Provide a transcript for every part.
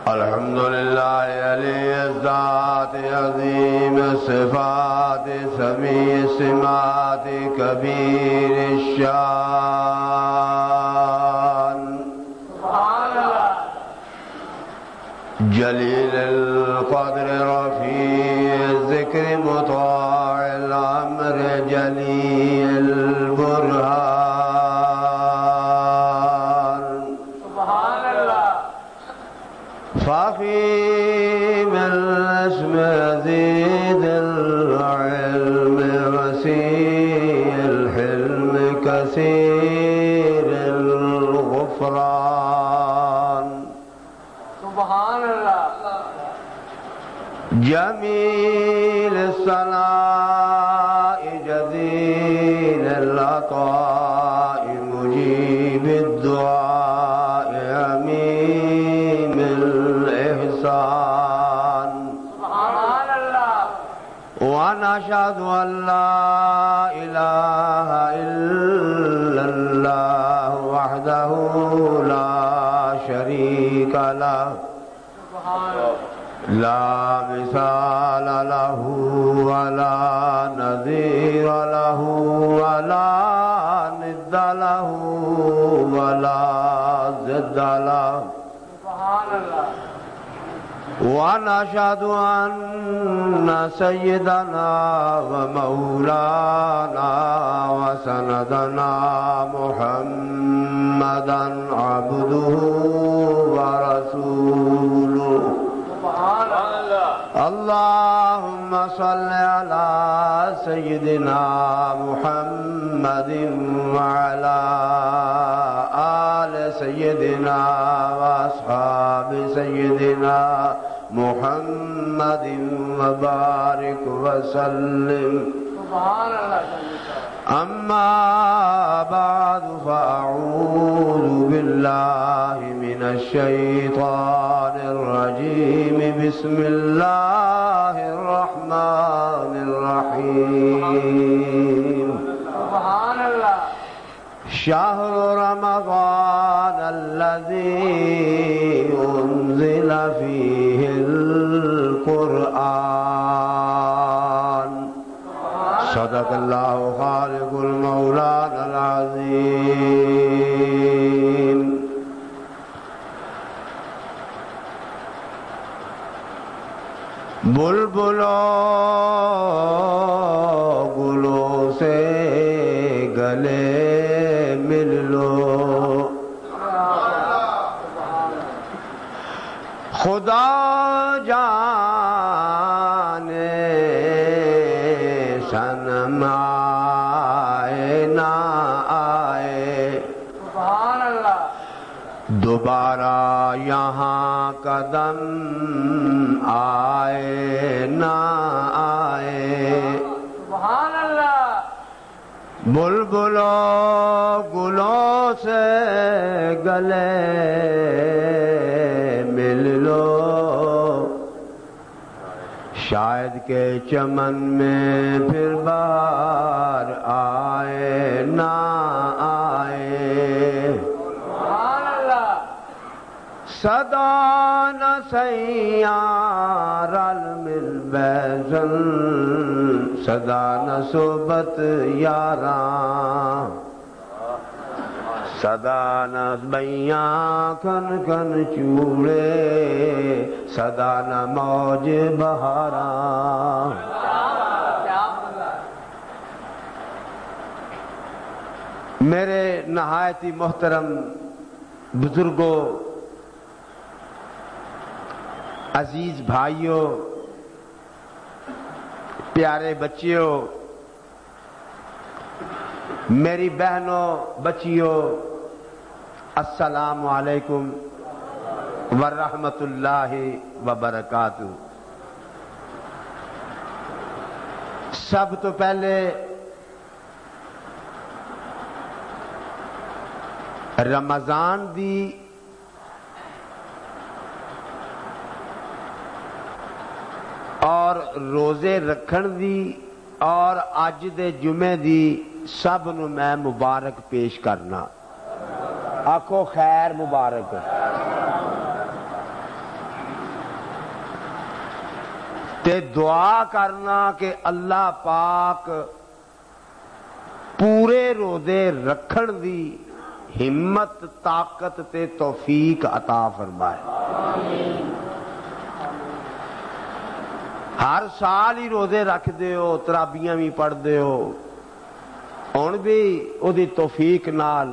الحمد لله علی الذات عظیم الصفات سمیع السمات کبیر الشان سبحان اللہ جلیل القدر رفیع الذکر مطاع الامر جلیل البرهان سبحان اللہ فخیم الاسم عزیز العلم وسیع الحلم کثیر الغفران سبحان اللہ جمیل الثناء جزیل العطاء مجیب الدعاء امین الإحسان سبحان اللہ ونشهد ان لا اله الا الله وحده لا شريك له لا مثال له ولا نظير له ولا ند له ولا ضد له ونشهد أن سيدنا ومولانا وسندنا محمدا عبده ورسوله اللهم صل على سيدنا محمد وعلى آل سيدنا وأصحاب سيدنا محمد وبارك وسلم سبحان الله أما بعد فأعوذ بالله من الشيطان الرجيم بسم الله الرحمن الرحيم سبحان الله شهر رمضان الذي أنزل فيه القرآن صدق الله خالق المولانا العظيم بلبلوں گلوں سے گلے مل لو خدا جانے صنم آئے نہ آئے سبحان اللہ دوبارہ یہاں قدم آئے نہ آئے سبحان اللہ بلبلوں گلوں سے گلے مل لو شاید کہ چمن میں پھر بہار آئے نہ آئے صدا نہ سیار المل بیزن صدا نہ صحبت یاراں صدا نہ بیاں کن کن چوڑے صدا نہ موج بہاراں میرے نہایت ہی محترم بزرگوں عزیز بھائیوں پیارے بچیوں میری بہنوں بچیوں السلام علیکم ورحمۃ اللہ وبرکاتہ سب تو پہلے رمضان دی اور روزے رکھن دی اور اج دے جمعے دی سب نو میں مبارک پیش کرنا آکھو خیر مبارک تے دعا کرنا کہ اللہ پاک پورے روزے رکھن دی ہمت طاقت تے توفیق عطا فرمائے. ہر سال ہی روزے رکھ دیو، ترابیاں بھی پڑھ دیو، ہن بھی او دی توفیق نال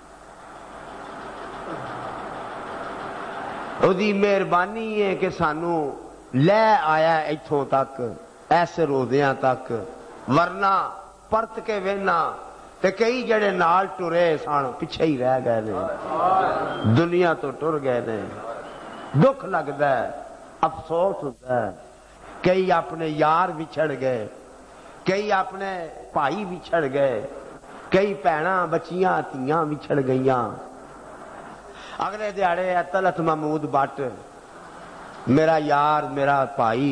او دی مہربانی ہے کہ سانو لے آیا ایتھوں تک، ایسے روزیاں تک، ورنہ پرت کے وینا تے کئی جڑے نال ٹرے سن پیچھے ہی رہ گئے نے، دنیا تو ٹر گئے نے. دکھ لگدا ہے، افسوس ہوتا ہے. کئی اپنے یار بچھڑ گئے، کئی اپنے بھائی بچھڑ گئے، کئی بھیناں بچیاں تیاں بچھڑ گئیاں. اگلے دیہڑے طلعت محمود بٹ میرا یار میرا بھائی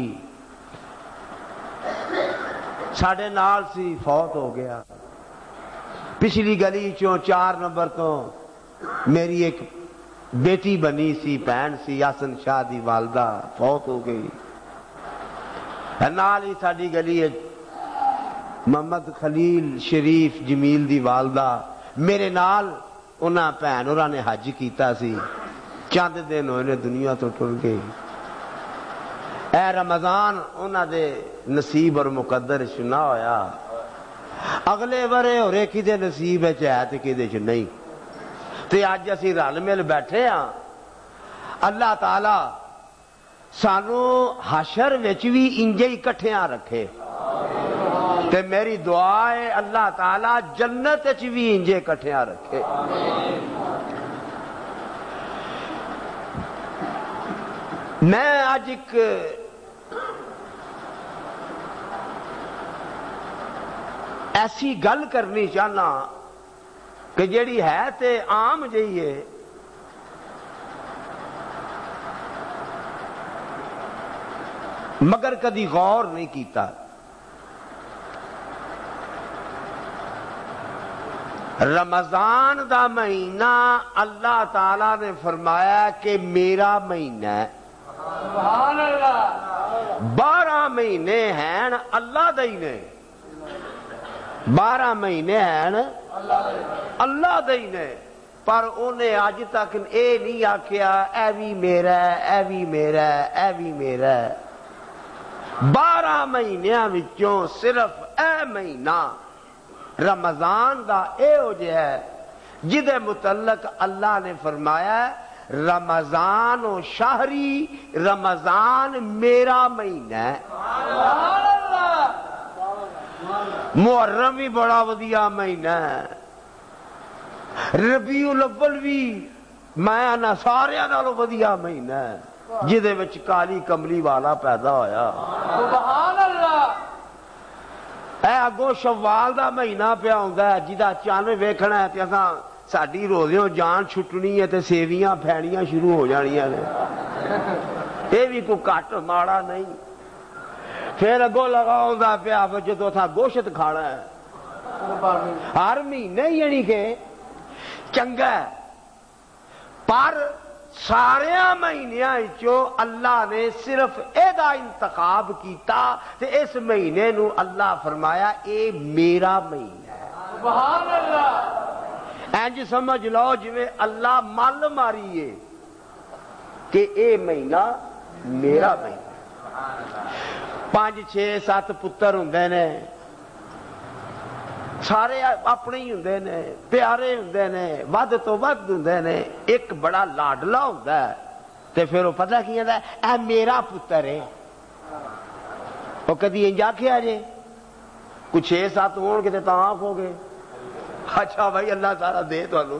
ساڈے نال سی، فوت ہو گیا. پچھلی گلی چوں 4 نمبر تو میری ایک بیٹی بنی سی، بہن سی، حسن شاہ دی والدہ فوت ہو گئی. نال ہی ساڈی گلی محمد خلیل شریف جمیل دی والدہ، میرے نال انہاں بھن ہوراں نے حج کیتا سی، چند دن ہوئے نے دنیا تو ٹر گئی. اے رمضان انہاں دے نصیب اور مقدر چ نہ ہویا، اگلے ورے ہورے کدے نصیب ہے تے کدے چ نہیں. تے اج اسی رل مل بیٹھے ہاں. اللہ تعالی سانو حشر وچ بھی انجے ہی کٹھیاں رکھے، تے میری دعا ہے اللہ تعالی جنت وچ بھی انجے کٹھیاں رکھے. میں اج ایک ایسی گل کرنی چاہنا کہ جیڑی ہے تے عام جہی ہے، مگر کدی غور نہیں کیتا. رمضان دا مہینہ اللہ تعالی نے فرمایا کہ میرا مہینہ ہے. سبحان اللہ. 12 مہینے ہیں اللہ دے نے، 12 مہینے ہیں اللہ دے نے، پر انہیں اج تک اے نہیں آکھیا اے بھی میرا ہے، اے بھی میرا ہے، اے بھی میرا ہے. 12 مہینیاں وچوں صرف اے مہینہ رمضان دا اے ہو جے ہے جدے متعلق اللہ نے فرمایا رمضان و شہری، رمضان میرا مہینہ ہے. محرم بھی بڑا ودیا مہینہ ہے، ربیع الاول بھی میں آنا سارے نالوں ودیا مہینہ ہے جدے وچ کالی کملی والا پیدا ہویا. سبحان اللہ. اے اگوں شوال دا مہینہ پیا ہوندا ہے جدا چن ویکھنا ہے تے اساں ساڈی روزیوں جان چھٹنی ہے تے سیویاں پھیڑیاں شروع ہو جانیاں نے. اے بھی کوئی گھٹ ماڑا نہیں. پھر اگوں لگا ہوندا پیا جدوں اساں گوشت کھانا ہے. ہر مہینے یعنی کہ چنگا ہے، پر سارے مہینیاں چوں اللہ نے صرف ایدا انتخاب کیتا تے اس مہینے نو اللہ فرمایا اے میرا مہینہ ہے. سبحان اللہ. انج سمجھ لو جویں اللہ مل ماری ہے کہ اے مہینہ میرا مہینہ. 5 6 7 پتر ہوندے نے، سارے اپنے ہی ہوندے نے، پیارے ہوندے نے، ود تو ود ہوندے نے. ایک بڑا لاڈلا ہوندا ہے تے پھر وہ پتہ کی ہوندا ہے اے میرا پتر ہے. وہ کدی انج آکھیا جے کوئی 6 7 ہون گے تے تاں آکھو گے اچھا بھائی اللہ تعالیٰ دے تانوں.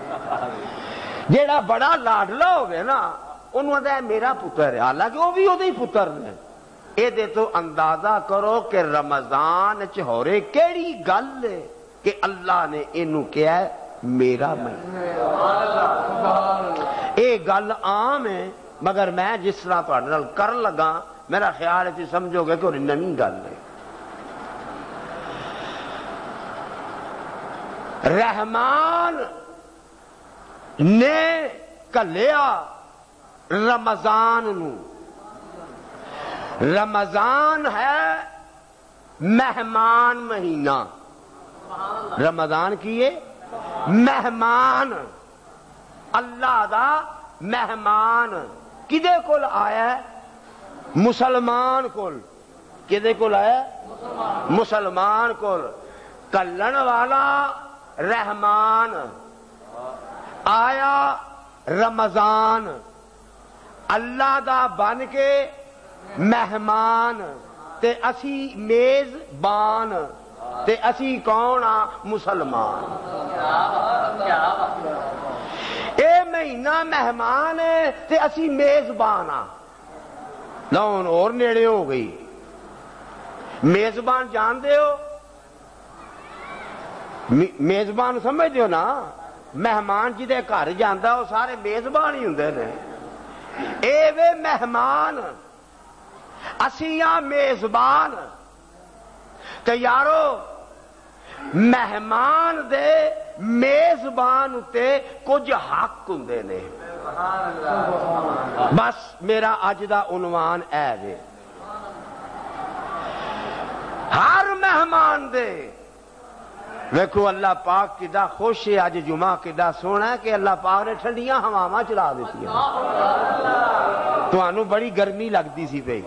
جیڑا بڑا لاڈلا ہوگا نا انہوں آتا ہے میرا پتر ہے، حالانکہ وہ بھی وہ ہی پتر نے. اے دے تو اندازہ کرو کہ رمضان چ ہو رہے کیڑی گل ہے کہ اللہ نے اینو کیا ہے میرا مہینہ. اے گل عام ہے مگر میں جس طرح تہاڈے نال کرن لگا میرا خیال ہے تسی سمجھو گے کہ کوئی نویں گل ہے. رحمان نے کلیا رمضان نو، رمضان ہے مہمان مہینہ، رمضان کیے مہمان، اللہ دا مہمان کدے کول آیا ہے؟ مسلمان کول۔ کدے کول آیا؟ مسلمان کول۔ کلن والا رحمان، آیا رمضان، اللہ دا بن کے مہمان، تے اسی میزبان، تے اسی کون آ؟ مسلمان۔ اے مہینہ مہمان ہے تے اسی میزبان آ۔ لون اور نیڑے ہو گئی۔ میزبان جان دے ہو؟ میزبان سمجھ دیو نا، مہمان جدے گھر جاندا وہ سارے میزبان ہی ہوندے نے۔ اے وے مہمان، اسی ہاں میزبان۔ تے یارو مہمان دے میزبان تے کچھ حق ہوندے نے۔ بس میرا اج دا عنوان اے وے، ہر مہمان دے ویکھو اللہ پاک کدا خوش ہے، اج جمعہ کدا سونا ہے کہ اللہ پاک نے ٹھنڈیاں ہواواں چلا دیتی ہیں۔ تانوں بڑی گرمی لگتی سی پئی،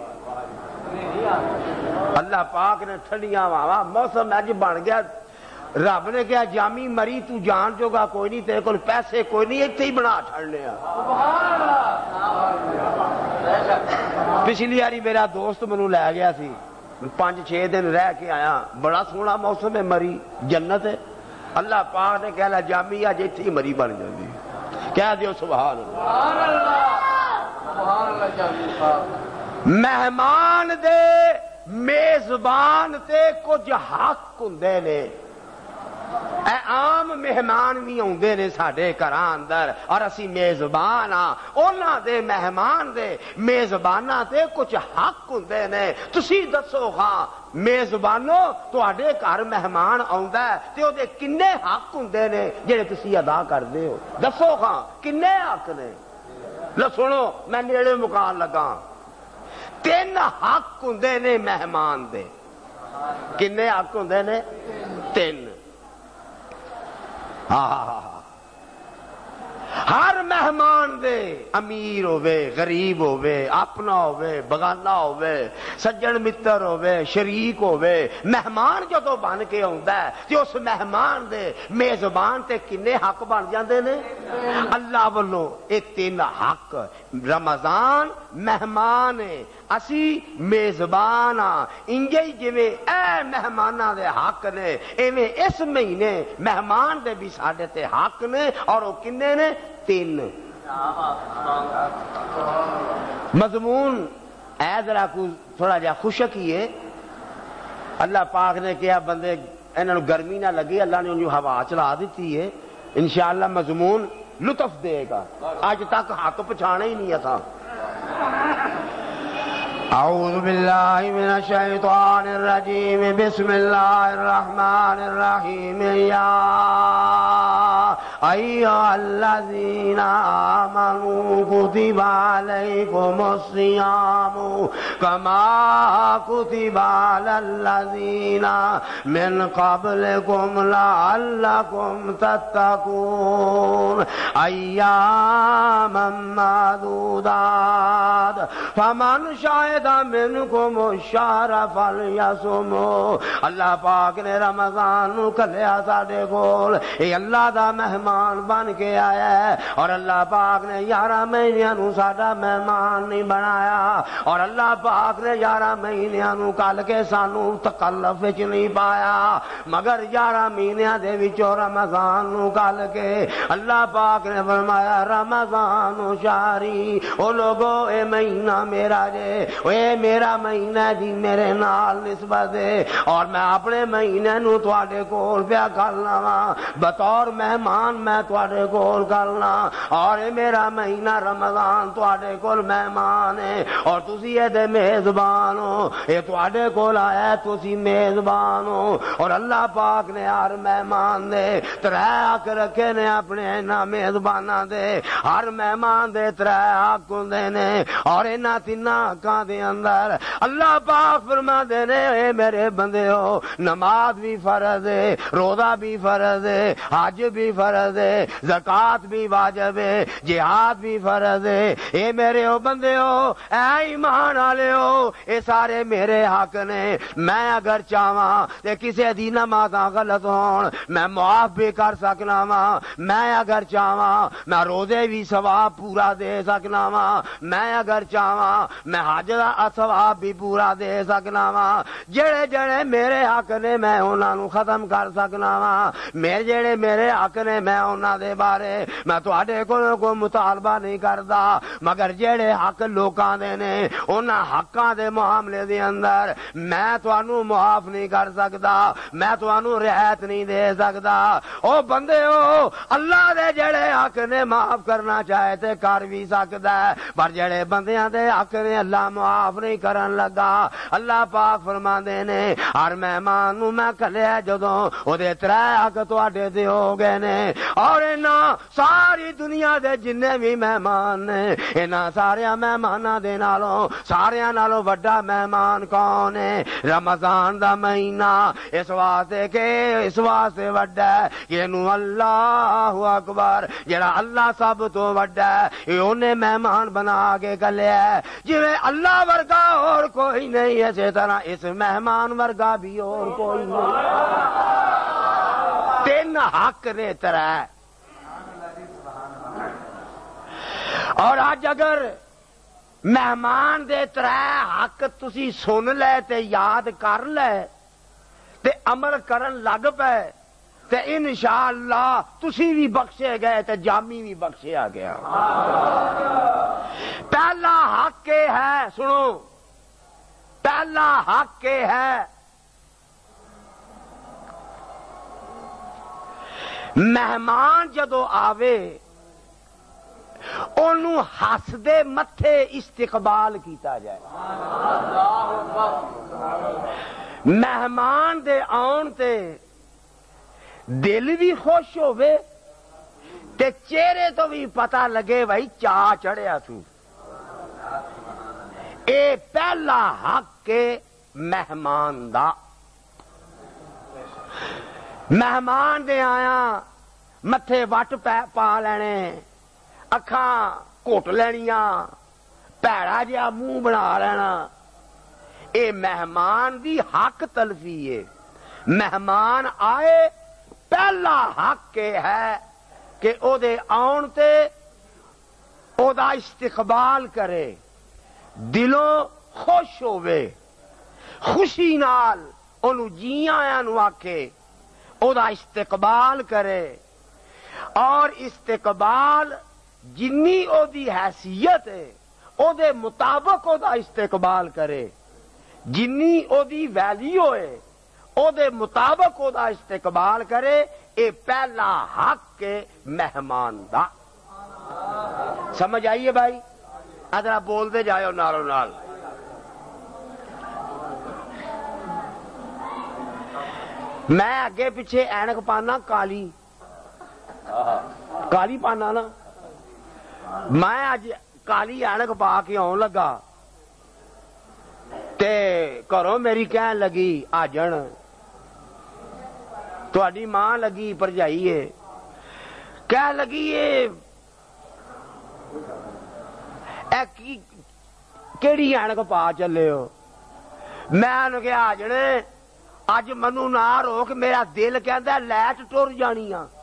اللہ پاک نے ٹھنڈیاں ہواواں، موسم اج بن گیا۔ رب نے کہا جامی مری تو جان جوگا کوئی نہیں، تیرے کول پیسے کوئی نہیں، اتنے ہی بنا چھڑنے آ۔ پچھلی باری میرا دوست منو لے گیا سی، 5-6 دن رہ کے آیا، بڑا سونا موسم ہے، مری جنت ہے۔ اللہ پاک نے کہا جامی اج اتنے ہی مری بن جاندی، کہہ دیو سبحان اللہ۔ مہمان دے میزبان تے کچھ حق ہوندے نے۔ اے عام مہمان بھی آندے نے ساڈے گھراں اندر، اور اسی میزبان ہاں، انہاں دے مہمان دے میزباناں تے کچھ حق ہوندے نے۔ تسی دسو ہاں میزبانوں تواڈے گھر مہمان آندا ہے تے او دے کنے حق ہوندے نے جڑے تسی ادا کردے ہو؟ دسو ہاں کنے حق نے؟ لو سنو میں نیڑے مکان لگا، 3 حق ہوندے نے مہمان دے۔ کنے حق ہوندے نے؟ 3۔ ہر مہمان دے، امیر ہوے غریب ہوے، اپنا ہوے بگانا ہوے، سجن متر ہوے شریک ہوے، مہمان جدوں بن کے آندا ہے تے اس مہمان دے میزبان تے کنے حق بن جاندے نے؟ اللہ والوں اے 3 حق۔ رمضان مہمان ہے، اسی میزبان ہاں، انجے جویں اے مہماناں دے حق نے، ایویں اس مہینے مہمان دے بھی ساڈے تے حق نے، اور وہ کنے نے؟ 3۔ مضمون اے ذرا کو تھوڑا جا خوشک ہی ہے۔ اللہ پاک نے کہا بندے انہاں نوں گرمی نہ لگے، اللہ نے انہوں ہوا چلا دیتی ہے، انشاءاللہ مضمون لطف دے گا۔ آج تک حق پچھانے ہی نہیں تھا۔ اعوذ باللہ من الشیطان الرجیم، بسم اللہ الرحمن الرحیم۔ یا ایھا الذین آمنوا کتب علیکم الصیام کما کتب علی الذین من قبلکم لعلکم تتقون ایاما معدودات فمن شاہد منکم الشہر فلیصم۔ اللہ پاک نے رمضان نو کھلیا ساڈے کول، اے اللہ دا مہمان بن کے آیا ہے، اور اللہ پاک نے 11 مہینیاں نو ساڈا مہمان نہیں بنایا، اور اللہ پاک نے 11 مہینیاں نو کل کے سانو تکلف وچ نہیں پایا، مگر 11 مہینیاں دے وچوں رمضان نو کل کے اللہ پاک نے فرمایا رمضان شہری، او لوگو اے مہینہ میرا جے، اے میرا مہینہ جی، میرے نال نسبت ہے، اور میں اپنے مہینے نو تواڈے کول پیا کرنا وا بطور مہمان میں تواڈے کول کرنا اور میرا مہینہ رمضان تواڈے کول مہمان ہے اور تسی دے میزبان ہو یہ تواڈے کول آیا ہے تسی میزبان ہو اور اللہ پاک نے ہر مہمان دے ترے حق رکھے نے اپنے انہاں میزباناں دے ہر مہمان دے ترے حق ہوندے نے اور انہاں تیناں حقاں دے اندر اللہ پاک فرماندے نے اے میرے بندیو نماز بھی فرض ہے روزہ بھی فرض ہے حج بھی فرض ہے زکوٰۃ بھی واجب ہے جہاد بھی فرض ہے اے میرے او بندیو اے ایمان والےو اے سارے میرے حق نے میں اگر چاہواں تے کسے دی نمازاں غلط ہون میں معاف بھی کر سکنا وا میں اگر چاہواں میں روزے بھی ثواب پورا دے سکنا وا میں اگر چاہواں میں حج دا ثواب بھی پورا دے سکنا وا جڑے جڑے میرے حق نے میں انہاں نو ختم کر سکنا وا میرے جڑے میرے حق نے میں انہاں دے بارے میں تواڈے کول کوئی مطالبہ نہیں کردا مگر جڑے حق لوکاں دے نے انہاں حقاں دے معاملے دے اندر میں تانوں معاف نہیں کر سکدا میں تانوں رعایت نہیں دے سکدا او بندیو اللہ دے جڑے حق نے معاف کرنا چاہے تے کر بھی سکدا ہے پر جڑے بندیاں دے حق نے اللہ معاف نہیں کرن لگا اللہ پاک فرماندے نے ہر مہمان نو میں کھلیا جدوں او دے ترے حق تواڈے تے ہو گئے نے اور انہاں ساری دنیا دے جنے بھی مہمان نے انہاں سارے مہماناں دے نالوں ساریاں نالوں وڈا مہمان کون ہے رمضان دا مہینہ اس واسطے وڈا ہے کہ انہوں اللہ اکبر جڑا اللہ سب تو وڈا ہے یہ انہیں مہمان بنا کے گلیا ہے جویں اللہ ورگا اور کوئی نہیں اسی طرح اس مہمان ورگا بھی اور کوئی نہیں تین حق نے ترے اور آج اگر مہمان دے ترے حق تسی سن لے تے یاد کر لے تے عمل کرن لگ پے تے انشاءاللہ تسی بھی بخشے گئے تے جامی بھی بخشے آ گیا پہلا حق یہ ہے سنو پہلا حق یہ ہے مہمان جدو آوے انہوں ہسدے متھے استقبال کیتا جائے مہمان دے آن تے دل بھی خوش ہوئے تے چہرے تو بھی پتہ لگے بھائی چاہ چڑھیا تو اے پہلا حق کے مہمان دا مہمان دے آیا متھے وٹ پا لینے اکھاں گھٹ لینیاں پیڑا جہا منہ بنا لینا اے مہمان دی حق تلفی ہے مہمان آئے پہلا حق یہ ہے کہ او دے آن تے او دا استقبال کرے دلوں خوش ہوئے خوشی نال انہوں جی آیاں نو آکھے او دا استقبال کرے اور استقبال جنی او دی حیثیت ہے او دے مطابق او دا استقبال کرے جنی او دی ویلیو ہے او دے مطابق او دا استقبال کرے اے پہلا حق کے مہمان دا سمجھ آئیے بھائی ادھر بول دے جائے نالو نال میں اگے پیچھے اینک پانا کالی پانا نا میں اج کالی اینک پا کے آن لگا تے گھروں میری کہن لگی آجن تہاڈی ماں لگی پرجائی ہے کہن لگی کیڑی اینک پا چلے ہو میں کہ آجنے اج منو نہ روک میرا دل کہندا لائٹ ٹر جانی آ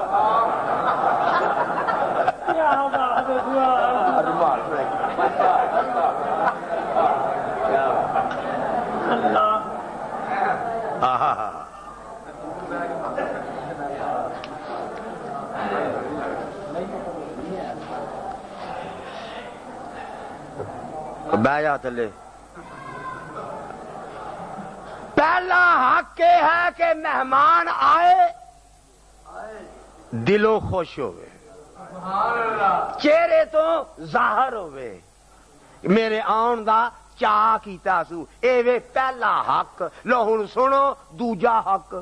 بہ جا تھلے پہلا حق یہ ہے کہ مہمان آئے دلوں خوش ہوئے، چہرے تو ظاہر ہوئے میرے آن دا چاہ کیتا سو، اے وے پہلا حق، لو ہن سنو دوجا حق۔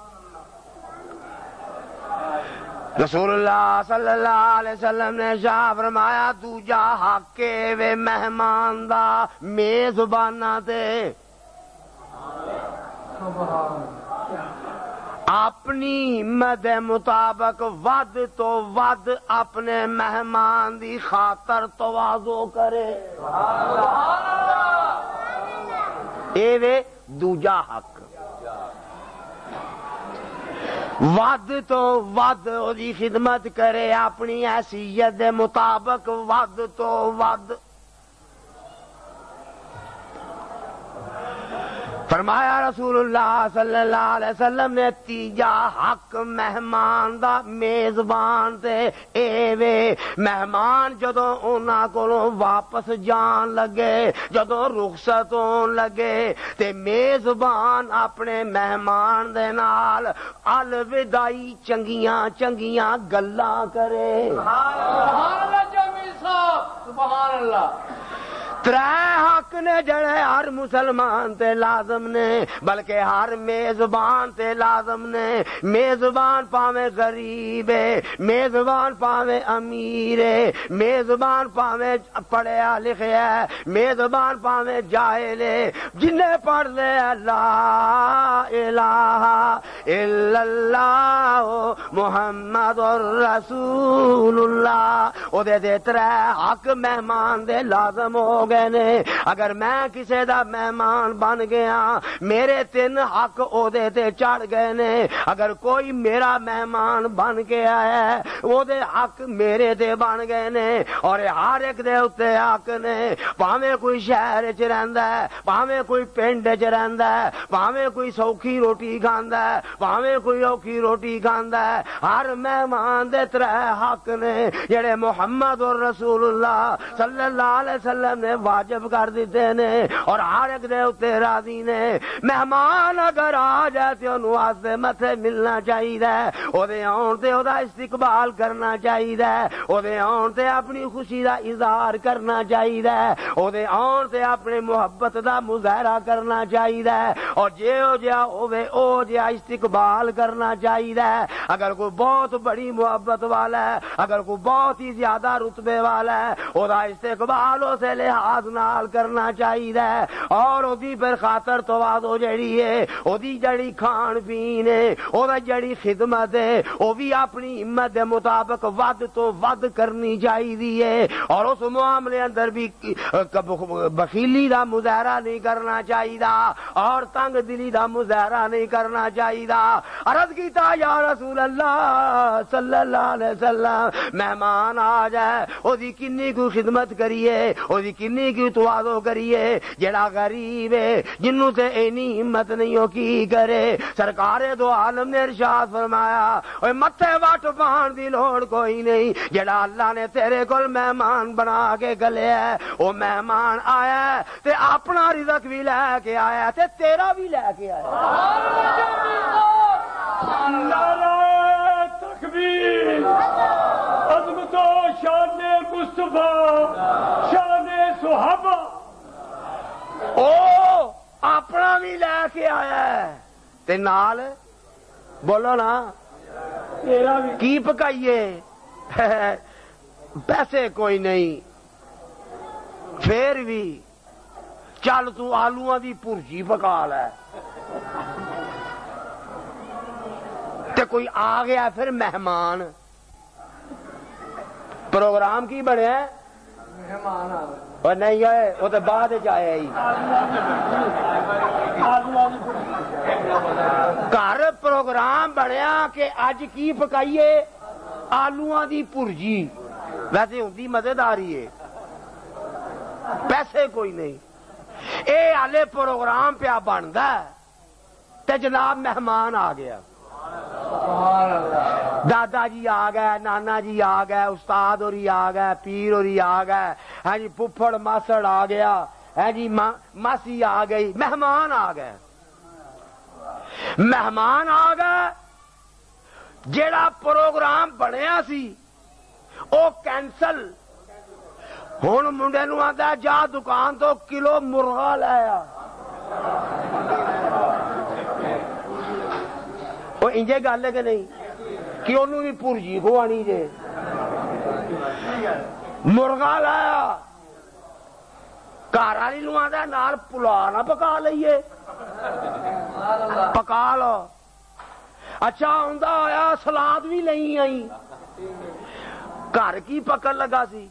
رسول اللہ صلی اللہ علیہ وسلم نے شاہ فرمایا دوجا حق اے وے مہمان دا میزباناں تے اپنی ہمت مطابق ود تو ود اپنے مہمان دی خاطر تواضع کرے، اے وے دوجا حق۔ ود تو ود دی خدمت کرے اپنی حیثیت دے مطابق، ود تو ود۔ فرمایا رسول اللہ صلی اللہ علیہ وسلم نے تیجا حق مہمان دا میزبان تے اے وے مہمان جدوں انہاں کولوں واپس جان لگے، جدوں رخصت ہون لگے تے میزبان اپنے مہمان دے نال الوداعی چنگیاں چنگیاں گلاں کرے۔ سبحان اللہ جمیل صاحب، سبحان اللہ۔ ترے حق نے جڑے ہر مسلمان تے لازم نے، بلکہ ہر میزبان تے لازم نے۔ میزبان پاویں غریب ہے، میزبان پاویں امیر ہے، میزبان پاویں پڑھیا لکھیا ہے، میزبان پاویں جاہل ہے، جنہیں پڑھ لے لا الہ الا اللہ محمد رسول اللہ، او دے ترے حق مہمان دے لازم ہو گئے نے۔ اگر میں کسے دا مہمان بن گیا میرے 3 حق او دے تے چڑھ گئے نے۔ اگر کوئی میرا مہمان بن کے آیا ہے او دے حق میرے تے بن گئے نے، اور ہر ایک دے اتے حق نے، پاویں کوئی شہر چ رہندا ہے، پاویں کوئی پنڈ چ رہندا ہے، پاویں کوئی سوکھی روٹی کھاندا ہے، پاویں کوئی اوکھی روٹی کھاندا ہے، ہر مہمان دے 3 حق نے جڑے محمد رسول اللہ صلی اللہ علیہ وسلم نے واجب کر دیتے نے، اور ہر ایک دے اتے راضی نے۔ مہمان اگر آ جائے تے انہوں واسطے متھے ملنا چاہیے، او دے آن تے او دا استقبال کرنا چاہیے، او دے آن تے اپنی خوشی دا اظہار کرنا چاہیے، او دے آن تے اپنی محبت دا مظاہرہ کرنا چاہیے، اور جیو جہا ہوے او جہا استقبال کرنا چاہیے۔ اگر کوئی بہت بڑی محبت والا ہے، اگر کوئی بہت ہی زیادہ رتبے والا ہے، او دا استقبال اسے لحاظ نال کرنا چاہیے، اور او دی پر خاطر تواضع جڑی ہے، او دی جڑی کھان پین ہے، او دا جڑی خدمت ہے، او بھی اپنی ہمت دے مطابق ود تو ود کرنی چاہیے، اور اس معاملے اندر بھی بخیلی دا مظاہرہ نہیں کرنا چاہیے، اور تنگ دلی دا مظاہرہ نہیں کرنا چاہیے۔ عرض کیتا یا رسول اللہ صلی اللہ علیہ وسلم مہمان آ جائے او دی کنی کو خدمت کریے، او دی کنی کی تواضع کریے، جڑا غریب ہے جنوں سے اینی ہمت نہیں ہو کی کرے۔ سرکار دو عالم نے ارشاد فرمایا اوے متھے وٹ پان دی لوڑ کوئی نہیں، جڑا اللہ نے تیرے کول مہمان بنا کے گلے ہے، او مہمان آیا ہے تے اپنا رزق بھی لے کے آیا تے تیرا بھی لے کے آیا۔ نعرہ تکبیر، عظمت و شان مصطفیٰ، شان صحابہ۔ او اپنا بھی لے کے آیا ہے تے نال بولو نا تیرا بھی کی پکائیے، پیسے کوئی نہیں، پھر بھی چل تو آلوਆਂ دی پرجی پکا لے، تے کوئی آ گیا پھر مہمان، پروگرام کی بنیا مہمان آ اور نہیں آئے وہ تو بعد آیا ہی گھر پروگرام بنیا کہ اج کی پکائیے آلوਆਂ دی پرجی، ویسے ہوندی مزیداری ہے، پیسے کوئی نہیں، اے ہالے پروگرام پیا بنتا تے جناب مہمان آ گیا، دادا جی آ گئے، نانا جی آ گئے، استاد ہوری آ گئے، پیر ہوری آ گئے، ہاں جی پھپھڑ ماسڑ آ گیا، ہاں جی ماسی آ گئی، مہمان آ گئے، مہمان آ گئے جیڑا پروگرام بنیا سی او کینسل. ہن منڈے نو آندا جا دکان تو کلو مرغا لے آ. وہ انجے گل ہے کہ نہیں کہ انہوں بھی پرجی کھوانی جے مرغا لایا. گھر والی نو آندا نال پلا نہ پکا لئیے, پکا لو. اچھا آندا آیا سلاد بھی لئی آئی. گھر کی پکن لگا سی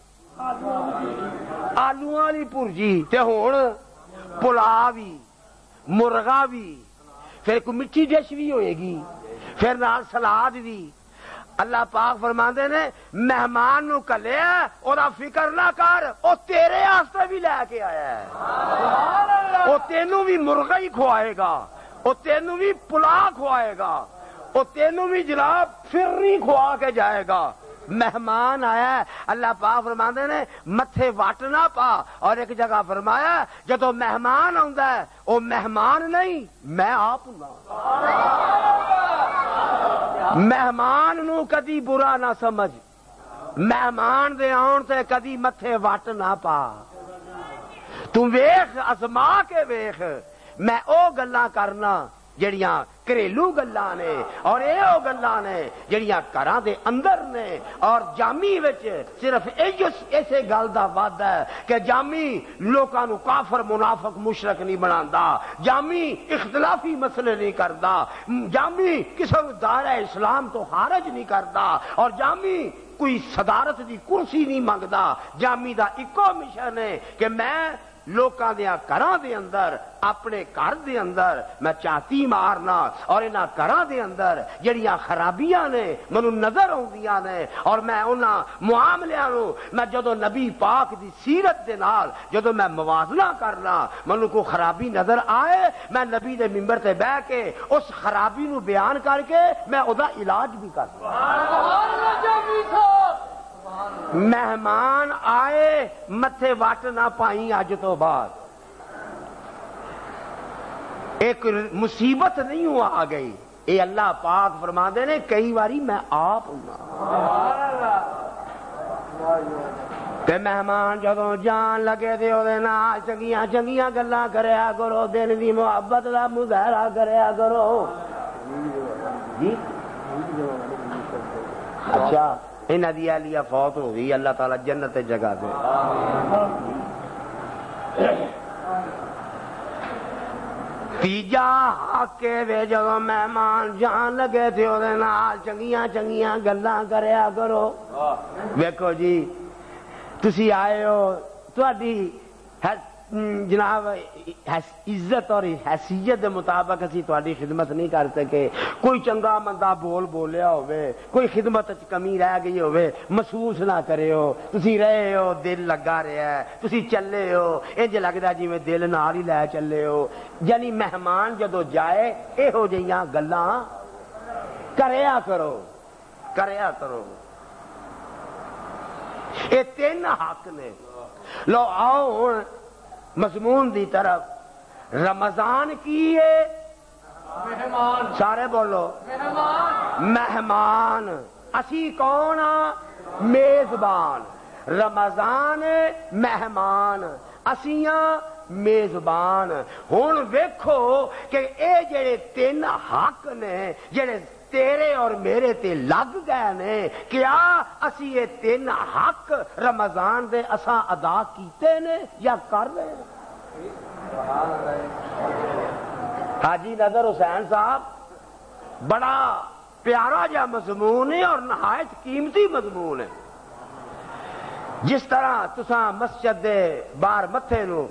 آلو والی پرجی تے ہن پلا بھی مرغا بھی, پھر کوئی میٹھی ڈش بھی ہوئے گی, پھر نال سلاد بھی. اللہ پاک فرماندے نے مہمان نو کلیا اورا فکر نہ کر, او تیرے واسطے بھی لے کے آیا ہے. او تینوں بھی مرغا ہی کھوائے گا, او تینوں بھی پلا کھوائے گا, او تینوں بھی جناب فری کھوا کے جائے گا. مہمان آیا ہے. اللہ پاک فرماندے نے متھے وٹ نہ پا. اور ایک جگہ فرمایا جدو مہمان آندا ہے او مہمان نہیں میں آپ ہوں. مہمان نو کدی برا نہ سمجھ, مہمان دے آن تے کدی متھے وٹ نہ پا. تو ویخ ازما کے ویخ. میں او گلاں کرنا جڑیاں گھریلو گلاں نے, اور اے او گلاں نے جڑیاں گھراں دے اندر نے. اور جامی وچ صرف ایسے گل دا وعدہ ہے کہ جامی لوکاں نو کافر منافق مشرک نہیں بناندا, جامی اختلافی مسئلے نہیں کردا, جامی کسے نو دائرہ اسلام تو خارج نہیں کردا, اور جامی کوئی صدارت دی کرسی نہیں منگدا. جامی دا اکو مشن ہے کہ میں لوکاں دیاں گھراں دے اندر اپنے گھر دے اندر میں چاتی مارنا, اور انہاں گھراں دے اندر جڑیاں خرابیاں نے مینوں نظر آوندیاں نے, اور میں انہاں معاملیاں نو میں جدو نبی پاک دی سیرت دے نال جدو میں موازنہ کرنا مینوں کوئی خرابی نظر آئے, میں نبی دے منبر تے بیٹھ کے اس خرابی نو بیان کر کے میں او دا علاج بھی کرنا. مہمان آئے متھے وٹ نہ پائی. اج تو بعد ایک مصیبت نہیں ہوا آ گئی. اے اللہ پاک فرماندے نے کئی باری میں آپ ہوں. تے مہمان جدوں جان لگے تے او دے نال چنگیاں چنگیاں گلاں کریا کرو, دل دی محبت دا مظاہرہ کریا کرو. جی اچھا انہاں دی اہلیہ فوت ہو گئی, اللہ تعالی جنت جگہ دے. تیجا حق وے جدوں مہمان جان لگے تھے او دے نال چنگیاں چنگیاں گلاں کریا کرو. ویکھو جی تسی آئے ہو, تہاڈی جناب عزت اور حیثیت دے مطابق اسی تہاڈی خدمت نہیں کر سکے. کوئی چنگا بندہ بولیا ہوئے, کوئی خدمت وچ کمی رہ گئی ہوئے, محسوس نہ کرے ہو. تسی رہے ہو دل لگا رہا ہے, تسی چلے ہو انج لگدا جویں دل نال ہی لے چلے ہو. یعنی مہمان جدو جائے یہو جہاں گلاں کریا کرو, کریا کرو. یہ تین حق نے. لو آؤ ہن مضمون دی طرف. رمضان کی ہے مہمان, سارے بولو مہمان. اسی کون ہاں؟ میزبان. رمضان مہمان, اسیاں میزبان. ہن ویکھو کہ اے جڑے تین حق نے جڑے تیرے اور میرے تے لگ گئے نے, کیا اسی یہ تین حق رمضان دے اساں ادا کیتے نے یا کر رہے ہیں؟ حاجی نظر حسین صاحب بڑا پیارا جا مضمون ہے اور نہایت قیمتی مضمون ہے. جس طرح تساں مسجد دے باہر متھے نو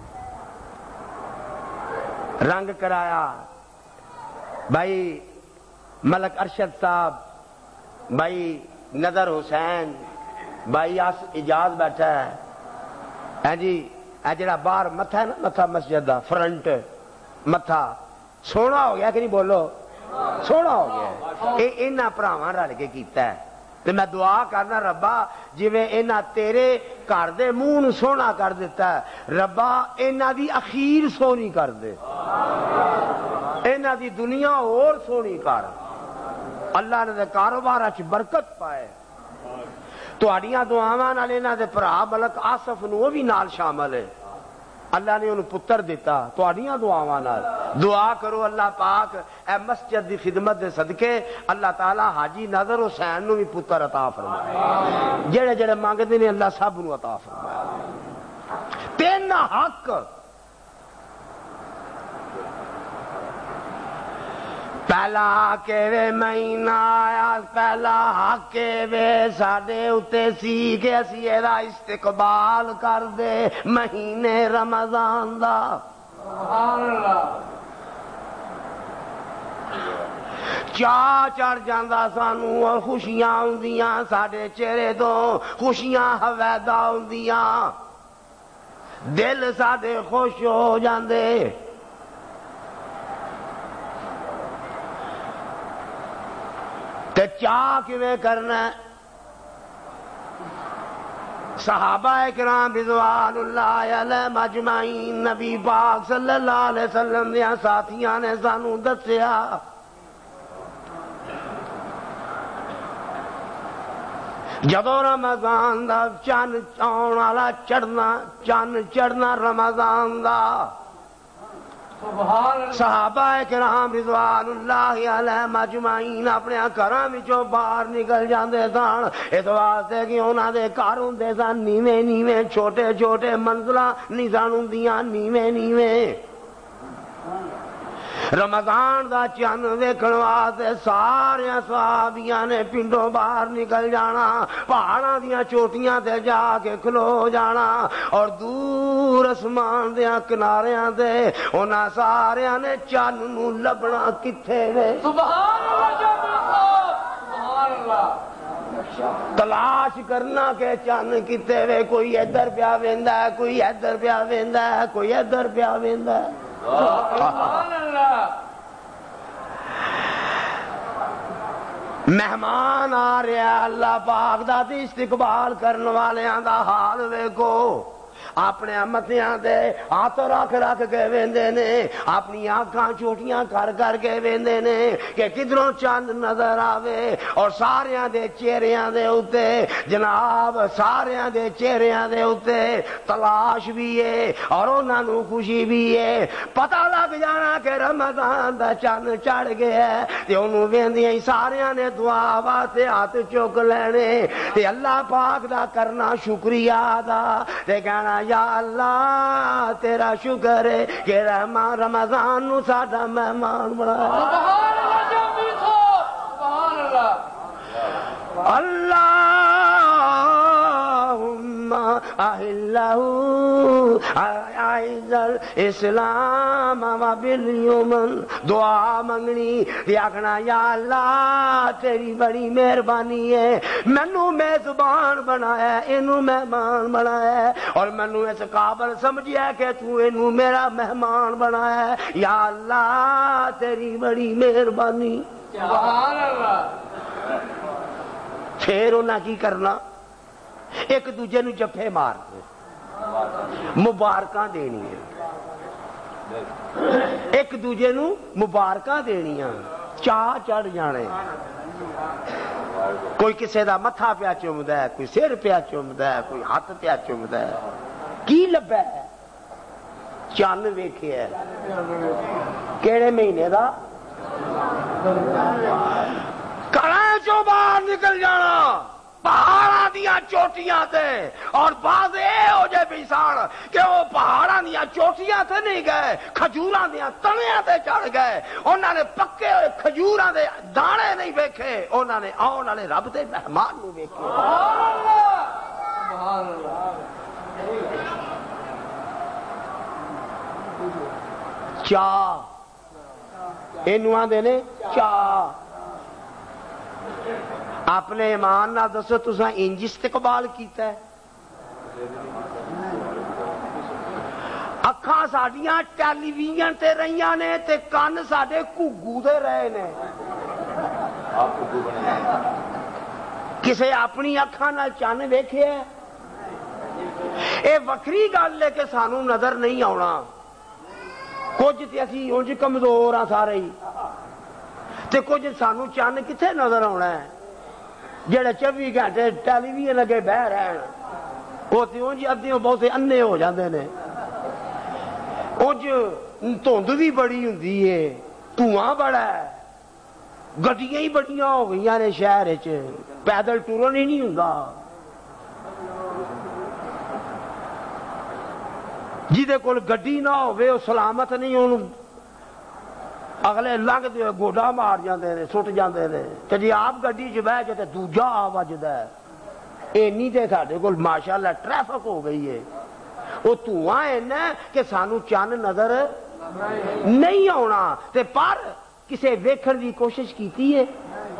رنگ کرایا, بھائی ملک ارشد صاحب, بھائی نظر حسین, بھائی اجاز بیٹھا ہے جی, اے جڑا باہر متھا ہے نا, متھا مسجد دا فرنٹ متھا سونا ہو گیا کہ نہیں بولو, سونا ہو گیا. یہ انہاں بھراواں رل کے کیتا ہے. تے میں دعا کرنا ربا جویں انہاں تیرے گھر دے منہ سونا کر دیتا ہے, ربا انہاں دی اخیر سونی کر دے, انہاں دی دنیا اور سونی کر. اللہ نے کاروبار برکت پائے تہاڈیاں دعاواں نال انہاں دے بھرا ملک آصف نو بھی نال شامل ہے اللہ نے انہوں پتر دیتا تہاڈیاں دعاواں نال دعا کرو اللہ پاک اے مسجد دی خدمت دے صدقے اللہ تعالی حاجی نظر حسین نو بھی پتر عطا فرمائے جڑے جڑے مانگدے نے اللہ سب نو عطا فرمائے تین حق پہلا کہ وے مہینہ آیا پہلا حق وے ساڈے اتے سی کہ اسی ایدا استقبال کر دے مہینے رمضان دا سبحان اللہ چاہ چڑھ جاندہ سانو اور خوشیاں ہوندیاں ساڈے چہرے تو خوشیاں حویدہ ہوندیاں دل ساڈے خوش ہو جاندے تے چاہ کیویں کرنا صحابہ کرام رضوان اللہ علیہم اجمعین نبی پاک صلی اللہ علیہ وسلم دے ساتھیاں نے سانو دسیا جدوں رمضان دا چن آن والا چن چڑھنا رمضان دا صحابہ کرام رضوان اللہ علیہم اجمعین اپنے گھراں وچوں باہر نکل جاندے سن اس واسطے کہ انہاں دے گھر ہوندے سن نیویں نیویں چھوٹے چھوٹے منزلاں نہیں سن ہوندیاں نیویں نیویں رمضان دا چن ویکھن واسطے سارے صحابیاں نے پنڈوں باہر نکل جانا پہاڑاں دیاں چوٹیاں تے جا کے کھلو جانا اور دور اسمان دیاں کناریاں تے انہاں ساریاں نے چن نو لبنا کتھے وے سبحان اللہ سبحان اللہ تلاش کرنا کہ چن کتھے وے کوئی ادھر پیا ویندا ہے کوئی ادھر پیا ویندا ہے کوئی ادھر پیا ویندا ہے سبحان اللہ مہمان آ رہا اللہ پاک دا تے استقبال کرن والیاں دا حال ویکھو اپنے متیاں دے ہاتھ رکھ رکھ کے ویندے نے اپنی آنکھاں چوٹیاں کر کر کے ویندے نے کہ کدھروں چاند نظر آوے اور ساریاں دے چہریاں دے اوتے جناب ساریاں دے چہریاں دے اوتے تلاش بھی ہے اور انہاں نو خوشی بھی ہے پتہ لگ جانا کہ رمضان دا چاند چڑھ گیا ہے تے اونوں ویندیاں ساریاں نے دعا واسطے ہاتھ چک لینے تے اللہ پاک دا کرنا شکریہ ادا تے کہنا یا اللہ تیرا شکر ہے کہ رمضان نو ساڈا مہمان بنایا سبحان اللہ جامی صاحب سبحان اللہ اللہم احلہ اعز الاسلام و بالیمن دعا منگنی تے آکھنا یا اللہ تیری بڑی مہربانی ہے مینوں میزبان بنایا اینوں مہمان بنایا اور مینوں اس قابل سمجھیا کہ تو اینوں میرا مہمان بنایا یا اللہ تیری بڑی مہربانی سبحان اللہ پھر انہاں کی کرنا ایک دوجے نو جفے مارنے مبارکاں دینیاں ایک دوجے نو مبارکاں دینیاں چاہ چڑھ جانے کوئی کسے دا متھا پیا چومدا ہے کوئی سر پیا چومدا ہے کوئی ہاتھ پیا چومدا ہے کی لبا ہے چن ویکھیا کیڑے مہینے دا گھراں چوں باہر نکل جانا پہاڑاں دیاں چوٹیاں تے اور بعض اے ہو جائے بھی سان کہ وہ پہاڑاں دیاں چوٹیاں تے نہیں گئے کھجوراں دیاں تنیاں تے چڑھ گئے انہاں نے پکے ہوئے کھجوراں دے دانے نہیں ویکھے انہاں نے آن والے رب دے مہمان نو ویکھے سبحان اللہ چاہ اینو آندے نے چاہ اپنے ایمان نہ دسو تساں انج استقبال کیتا ہے اکھاں ساڈیاں ٹیلی ویژن تے رہیاں نے تے کان ساڈے گھگو دے رہے نے کسے اپنی اکھاں نال چن ویکھیا اے وکری گل ہے کہ سانو نظر نہیں آنا کچھ تے اسی انج کمزور ہاں سارے ہی تے کچھ سانو چند کتنے نظر آنا ہے جڑے 24 گھنٹے ٹیلی ویژن اگے بہ رہن وہ تو انج ادھے بہتے انے ہو جاندے نے انج دھند بھی بڑی ہوندی ہے دھواں بڑا ہے گڈیاں ہی بڑیاں ہو گئی نے شہر پیدل ٹرن ہی نہیں ہوندا جہدے کول گڈی نہ ہوے وہ سلامت نہیں انہوں اگلے لنگتے ہوئے گوڈا مار جاندے نے سٹ جاندے نے تے جی آپ گڈی چ بہ کے تے دوجا آ وجدا ہے اینی تے ساڈے کول ماشاءاللہ ٹریفک ہو گئی ہے وہ دھواں اینا کہ سانو چند نظر نہیں آنا تے پر کسے ویکھن دی کوشش کیتی ہے